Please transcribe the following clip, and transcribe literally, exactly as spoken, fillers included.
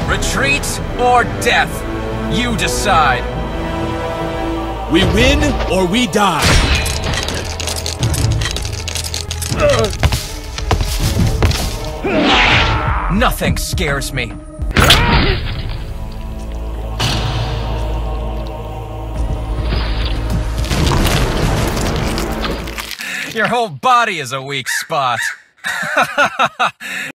Retreat or death? You decide. We win or we die. Nothing scares me. Your whole body is a weak spot.